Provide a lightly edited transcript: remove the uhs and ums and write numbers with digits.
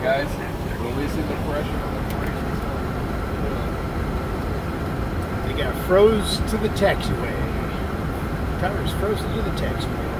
Guys, releasing the pressure on the brakes. They got froze to the taxiway. Tires frozen to the taxiway.